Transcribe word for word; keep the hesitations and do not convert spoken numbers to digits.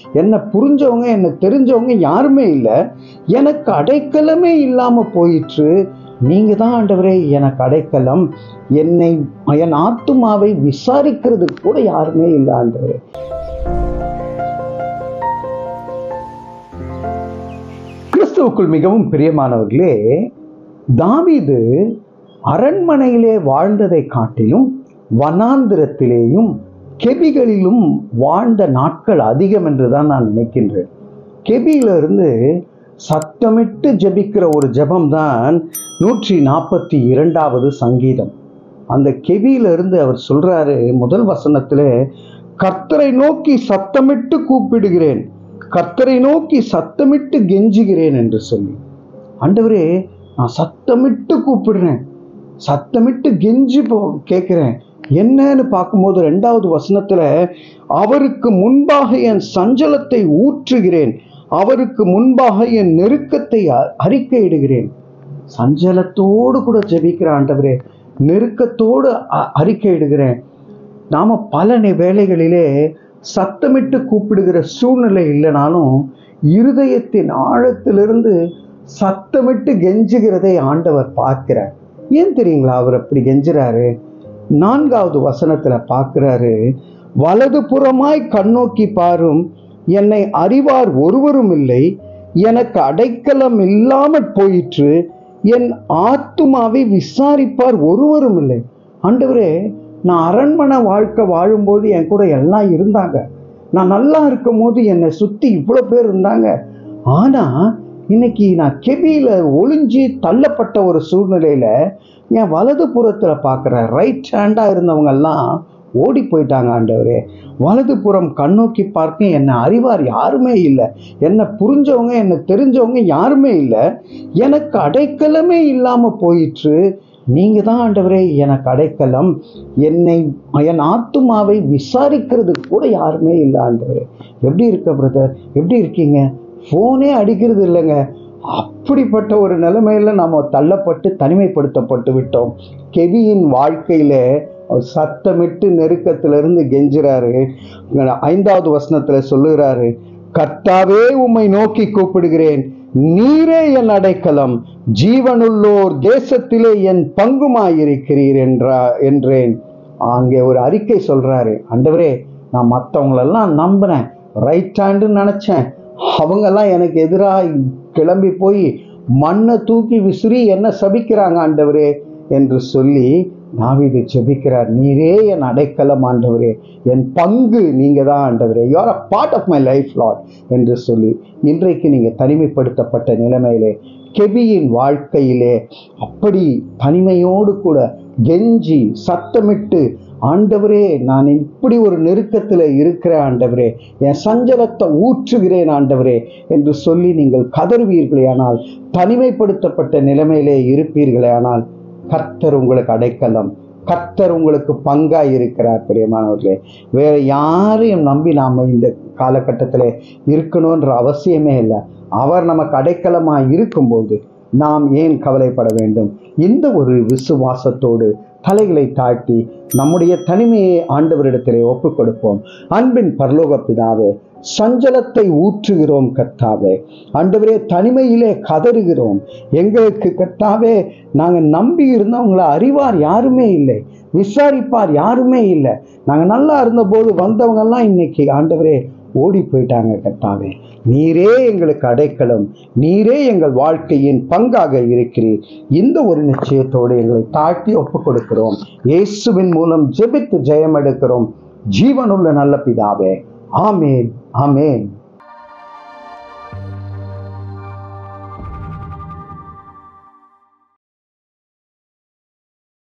என்னை புரிஞ்சவங்க, என்னை தெரிஞ்சவங்க யாருமே இல்லை. எனக்கு அடைக்கலமே இல்லாம போயிற்று. நீங்க தான் ஆண்டவரே எனக்கு அடைக்கலம். என்னை என் ஆத்துமாவை விசாரிக்கிறதுக்கு கூட யாருமே இல்லை ஆண்டவரே. கிறிஸ்துவுக்குள் மிகவும் பிரியமானவர்களே, தாவீது அரண்மனையிலே வாழ்ந்ததை காட்டிலும் வனாந்திரத்திலேயும் கெபிகளிலும் வாழ்ந்த நாட்கள் அதிகம் என்றுதான் நான் நினைக்கின்றேன். கெபியில இருந்து சத்தமிட்டு ஜெபிக்கிற ஒரு ஜெபம் தான் நூற்றி நாற்பத்தி இரண்டாவது சங்கீதம். அந்த கெபியில இருந்து அவர் சொல்றாரு முதல் வசனத்துல, கர்த்தரை நோக்கி சத்தமிட்டு கூப்பிடுகிறேன், கர்த்தரை நோக்கி சத்தமிட்டு கெஞ்சுகிறேன் என்று சொல்லி. ஆண்டவரே, நான் சத்தமிட்டு கூப்பிடுறேன், சத்தமிட்டு கெஞ்சி போ கேட்கிறேன். என்னன்னு பார்க்கும்போது ரெண்டாவது வசனத்துல, அவருக்கு முன்பாக என் சஞ்சலத்தை ஊற்றுகிறேன், அவருக்கு முன்பாக என் நெருக்கத்தை அறிக்கையிடுகிறேன். சஞ்சலத்தோடு கூட ஜெபிக்கிற ஆண்டவரே, நெருக்கத்தோடு அறிக்கையிடுகிறேன். நாம பல வேளைகளிலே சத்தமிட்டு கூப்பிடுகிற சூழ்நிலை இல்லைனாலும் இருதயத்தின் ஆழத்திலிருந்து சத்தமிட்டு கெஞ்சுகிறதை ஆண்டவர் பார்க்கிறார். ஏன் தெரியுங்களா அவர் அப்படி கெஞ்சுறாரு? நான்காவது வசனத்துல பார்க்கிறாரு, வலது புறமாய் கண்ணோக்கி பாரும், என்னை அறிவார் ஒருவரும் இல்லை, எனக்கு அடைக்கலம் இல்லாமற் போயிற்று, என் ஆத்துமாவை விசாரிப்பார் ஒருவரும் இல்லை. ஆண்டவரே, நான் அரண்மனை வாழ்க்கை வாழும்போது என் கூட எல்லாம் இருந்தாங்க, நான் நல்லா இருக்கும் போது என்னை சுத்தி இவ்வளவு பேர் இருந்தாங்க. ஆனா இன்னைக்கு நான் கெபியில ஒளிஞ்சி தள்ளப்பட்ட ஒரு சூழ்நிலையில என் வலது புறத்துல பார்க்குற ரைட் ஹேண்டா இருந்தவங்க எல்லாம் ஓடி போயிட்டாங்க. ஆண்டவரே, வலது புறம் கண்ணோக்கி பார்க்க என்னை அறிவார் யாருமே இல்லை, என்னை புரிஞ்சவங்க, என்னை தெரிஞ்சவங்க யாருமே இல்லை, எனக்கு அடைக்கலமே இல்லாம போயிற்று. நீங்க தான் ஆண்டவரே எனக்கு அடைக்கலம். என்னை என் ஆத்துமாவை விசாரிக்கிறதுக்கு கூட யாருமே இல்லை ஆண்டவரே. எப்படி இருக்க பிரதர், எப்படி இருக்கீங்க? ஃபோனே அடிக்கிறது இல்லைங்க. அப்படிப்பட்ட ஒரு நிலைமையில நாம தள்ளப்பட்டு தனிமைப்படுத்தப்பட்டு விட்டோம். கெபியின் வாழ்க்கையில அவர் சத்தமிட்டு நெருக்கத்திலிருந்து கெஞ்சுறாரு. ஐந்தாவது வசனத்துல சொல்லுகிறாரு, கர்த்தாவே உம்மை நோக்கி கூப்பிடுகிறேன், நீரே என் அடைக்கலம், ஜீவனுள்ளோர் தேசத்திலே என் பங்குமாயிருக்கிறீர் என்றா என்றேன். அங்கே ஒரு அறிக்கை சொல்றாரு, ஆண்டவரே, நான் மற்றவங்களெல்லாம் நம்பினேன், ரைட் ஹேண்டுன்னு நினைச்சேன், அவங்கெல்லாம் எனக்கு எதிராக கிளம்பி போய் மண்ணை தூக்கி விசிறி என்ன சபிக்கிறாங்க ஆண்டவரே என்று சொல்லி தாவீது ஜெபிக்கிறார். நீரே என் அடைக்கலம் ஆண்டவரே, என் பங்கு நீங்க தான் ஆண்டவரே, you are a part of my life lord என்று சொல்லி இன்றைக்கு நீங்க தனிமைப்படுத்தப்பட்ட நிலைமையிலே கெபியின் வாழ்க்கையிலே அப்படி தனிமையோடு கூட கெஞ்சி சத்தமிட்டு, ஆண்டவரே, நான் இப்படி ஒரு நெருக்கத்தில் இருக்கிற ஆண்டவரே, என் சஞ்சலத்தை ஊற்றுகிறேன் ஆண்டவரே என்று சொல்லி நீங்கள் கதறுவீர்களே ஆனால், தனிமைப்படுத்தப்பட்ட நிலைமையிலே இருப்பீர்களே ஆனால், கர்த்தர் உங்களுக்கு அடைக்கலம், கர்த்தர் உங்களுக்கு பங்காய் இருக்கிறார். பிரியமானவர்களே, வேற யாரையும் நம்பி நாம இந்த காலகட்டத்தில் இருக்கணும்ன்ற அவசியமே இல்லை. அவர் நமக்கு அடைக்கலமாய் இருக்கும்போது நாம் ஏன் கவலைப்பட வேண்டும்? இந்த ஒரு விசுவாசத்தோடு தலைகளை தாழ்த்தி நம்முடைய தனிமையை ஆண்டவரிடத்திலே ஒப்புக் கொடுப்போம். அன்பின் பரலோக பிதாவே, சஞ்சலத்தை ஊற்றுகிறோம் கர்த்தாவே, ஆண்டவரே, தனிமையிலே கதறுகிறோம். எங்களுக்கு கர்த்தாவே, நாங்கள் நம்பி இருந்தவங்களை அறிவார் யாருமே இல்லை, விசாரிப்பார் யாருமே இல்லை. நாங்கள் நல்லா இருந்தபோது வந்தவங்கெல்லாம் இன்னைக்கு ஆண்டவரே ஓடி போயிட்டாங்க. கர்த்தாவே, நீரே எங்களுக்கு அடைக்கலம், நீரே எங்கள் வாழ்க்கையின் பங்காக இருக்கிறீர். இந்த ஒரு நிச்சயத்தோடு எங்களை தாழ்த்தி ஒப்புக் கொடுக்கிறோம். இயேசுவின் மூலம் ஜெபித்து ஜெயம் எடுக்கிறோம். ஜீவனுள்ள நல்ல பிதாவே, ஆமேன், ஆமேன்.